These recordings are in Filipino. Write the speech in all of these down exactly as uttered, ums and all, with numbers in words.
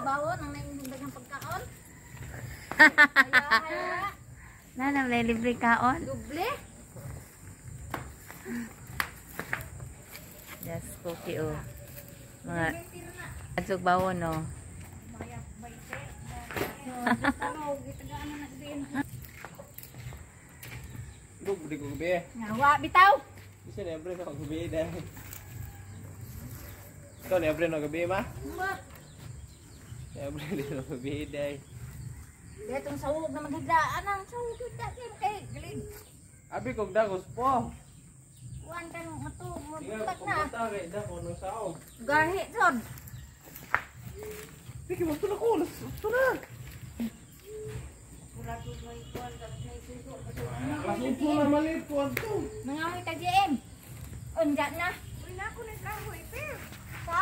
bawon ang naintindag ng pagkaon. Na na may libre kaon. Doble. Just cookie oh. Mga adsog bawon no. Dug di ko gabi. Ngawa bitaw. Bisa nebre no gabi dah. Ikaw nebre no gabi ma? Nebre di no gabi dah. Detong sawog na maghigdaan ang sawog kita kay galing. Abi kog dagos po. Kuan kan matu Tinggal mutak na. pumunta kay da kono sao. Gahi son. Piki mo tula ko, tula. Kasi na malipon to. Nangamoy ta G M. Unja na. Uy na ko na kahoy pero. Sa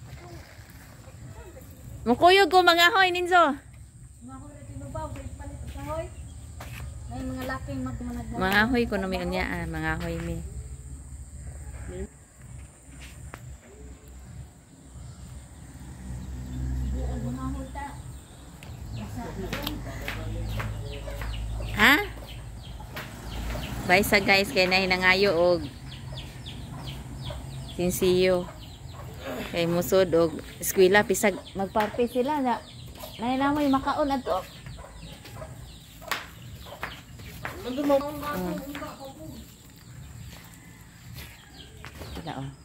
Mukuyog ko mga hoy ninso. Mahoy ra tinubaw kay palit sa hoy. May mga laking magmanag. Mga hoy kuno mi unya ah, mga hoy mi. Ha? Bye sa guys kay na hinangayo og sinsiyo. Kay musod og eskwela pisag magparty sila na nainamoy makaon adto. Nandun mo. Sila oh.